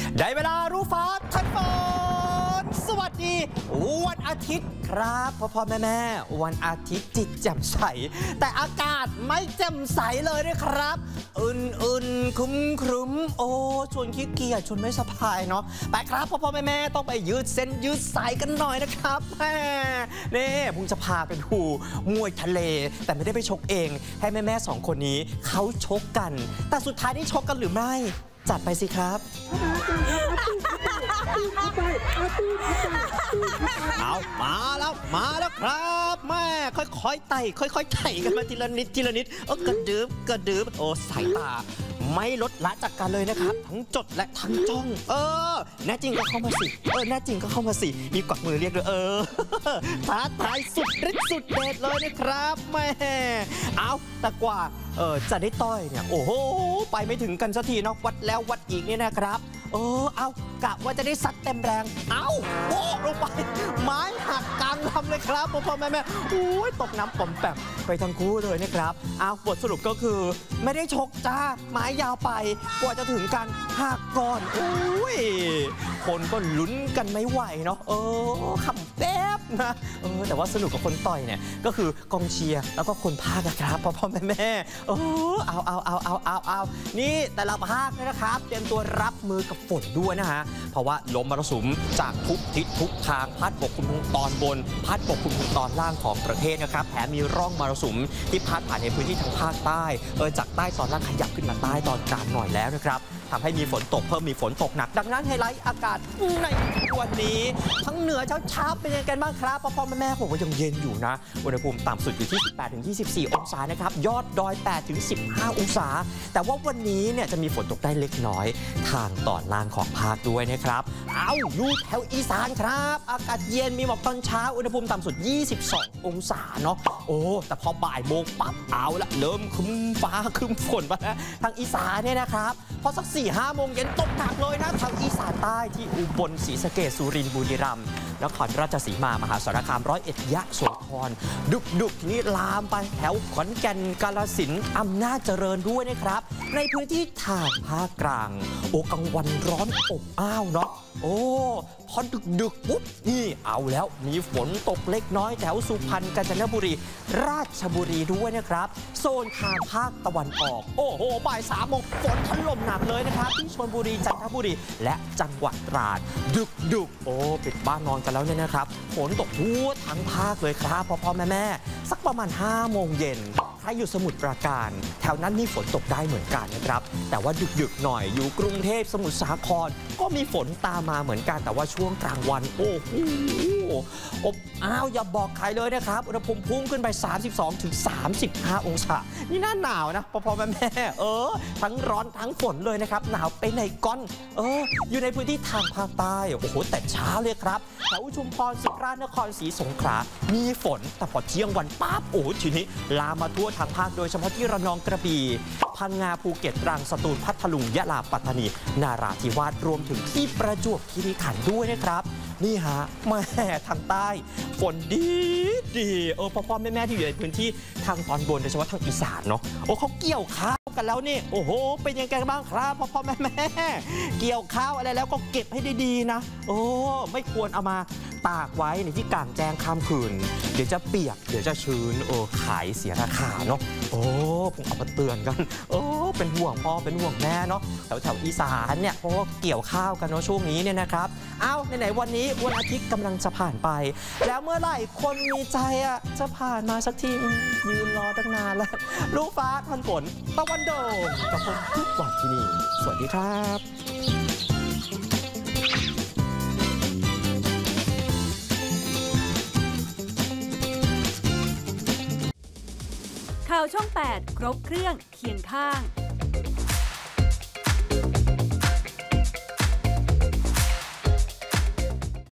ได้เวลารู้ฟ้าทันฝนสวัสดีวันอาทิตย์ครับพ่อแม่วันอาทิตย์จิตแจ่มใสแต่อากาศไม่แจ่มใสเลยนะครับอึนครึ้มโอ้ชวนขี้เกียจชวนไม่สบายเนาะไปครับพ่อแม่ต้องไปยืดเส้นยืดสายกันหน่อยนะครับแม่นี่ผมจะพาไปดูมวยทะเลแต่ไม่ได้ไปชกเองให้แม่สองคนนี้เขาชกกันแต่สุดท้ายนี่ชกกันหรือไม่จัดไปสิครับเอามาแล้วครับแม่ค่อยๆไต่กันมาทีละนิดกระดืบโอ้สายตาไม่ลดละจากกันเลยนะครับทั้งจดและทั้งจ้องแน่จริงก็เข้ามาสิแน่จริงก็เข้ามาสิมีกวักมือเรียกด้วยท้าทายสุดฤทธิ์สุดเดชเลยนะครับแม่เอาแต่กว่าจะได้ต้อยเนี่ยโอ้โหไปไม่ถึงกันสักทีเนาะวัดแล้ววัดอีกเนี่ยนะครับเอากะว่าจะได้ซัดเต็มแรงโป๊ะลงไปไม้หักกลางลำเลยครับพ่อแม่อุ้ยตกน้ำปอมแปมไปทั้งคู่เลยนะครับเอาบทสรุปก็คือไม่ได้ชกจ้าไม้ยาวไปกว่าจะถึงกันหักก่อนอุ้ยคนก็ลุ้นกันไม่ไหวเนาะขำแป๊บนะแต่ว่าสนุกกับคนต่อยเนี่ยก็คือกองเชียร์แล้วก็คนภาคนะครับพ่อแม่เอานี่แต่ละภาคนะครับเตรียมตัวรับมือกับฝนด้วยนะฮะเพราะว่าลมมรสุมจากทุกทิศทุกทางพัดปกคลุมตอนบนพัดปกคลุมตอนล่างของประเทศนะครับแถมมีร่องมรสุมที่พัดผ่านในพื้นที่ทางภาคใต้จากใต้ตอนล่างขยับขึ้นมาใต้ตอนกลางหน่อยแล้วนะครับทำให้มีฝนตกเพิ่มมีฝนตกหนักดังนั้นไฮไลท์อากาศในวันนี้ทั้งเหนือเช้าเป็นยังไงกันบ้างครับพ่อแม่ผมว่ายังเย็นอยู่นะอุณหภูมิต่ำสุดอยู่ที่ 18-24 องศานะครับยอดดอย 8-15 องศาแต่ว่าวันนี้เนี่ยจะมีฝนตกได้เล็กน้อยทางตอนล่างของภาคด้วยนะครับอยู่แถวอีสานครับอากาศเย็นมีหมอกตอนเช้าอุณหภูมิต่ำสุด 22 องศาเนาะแต่พอบ่ายโมงปั๊บเอาละเริ่มครึ้มฟ้าครึ้มฝนมาแล้วทางอีสานเนี่ยนะครับพอสัก 4-5 โมงเย็นตกหนักเลยนะทางอีสานใต้ที่อุบลศรีสะเกษสุรินทร์บุรีรัมย์นครราชสีมามหาสารคามร้อยเอ็ดยะโสธรดึกทีนี้ลามไปแถวขอนแก่นกาฬสินธุ์อำนาจเจริญด้วยนะครับในพื้นที่ทางภาคกลางกลางวันร้อนอบอ้าวเนาะพอดึกปุ๊บนี่เอาแล้วมีฝนตกเล็กน้อยแถวสุพรรณกาญจนบุรีราชบุรีด้วยนะครับโซนทางภาคตะวันออกบ่าย 3 โมงฝนถล่มหนักเลยนะครับที่ชลบุรีจันทบุรีและจังหวัดตราดดึกปิดบ้านนอนกันแล้วเนี่ยนะครับฝนตกทั่วทั้งภาคเลยครับพ่อแม่สักประมาณ 5 โมงเย็นใครอยู่สมุทรปราการแถวนั้นมีฝนตกได้เหมือนกันนะครับแต่ว่าดึกหน่อยอยู่กรุงเทพสมุทรสาครก็มีฝนตามมาเหมือนกันแต่ว่าช่วงกลางวันอบอ้าวอย่าบอกใครเลยนะครับอุณหภูมิพุ่งขึ้นไป 32-35 องศานี่น่าหนาวนะพ่อแม่ทั้งร้อนทั้งฝนเลยนะครับหนาวไปไหนก้อนอยู่ในพื้นที่ทางภาคใต้แต่เช้าเลยครับแถวชุมพรสุราษฎร์นครศรีสงขลามีฝนแต่พอเที่ยงวันปั๊บทีนี้ลามมาทั่วทางภาคโดยเฉพาะที่ระนองกระบี่พังงาภูเก็ตตรังสตูลพัทลุงยะลาปัตตานีนาราธิวาสรวมถึงที่ประจวบคีรีขันธ์ด้วยนะครับนี่ฮะแม่ทางใต้ฝนดีพ่อแม่ที่อยู่ในพื้นที่ทางตอนบนโดยเฉพาะทางอีสานเนาะเขาเกี่ยวข้าวกันแล้วนี่เป็นยังไงบ้างครับพ่อแม่เกี่ยวข้าวอะไรแล้วก็เก็บให้ดีๆนะไม่ควรเอามาตากไว้ในที่กลางแจ้งข้ามคืนเดี๋ยวจะเปียกเดี๋ยวจะชื้นขายเสียราคาเนาะผมเอามาเตือนกันเป็นห่วงพ่อเป็นห่วงแม่เนาะแถวอีสานเนี่ยเพราะว่าเกี่ยวข้าวกันเนาะช่วงนี้เนี่ยนะครับไหนวันนี้วันอาทิตย์กำลังจะผ่านไปแล้วเมื่อไหร่คนมีใจจะผ่านมาสักทียืนรอตั้งนานแล้วรู้ฟ้าทันฝนตะวันโด่งกับผมทุกวันที่นี่สวัสดีครับข่าวช่อง 8 ครบเครื่องเคียงข้าง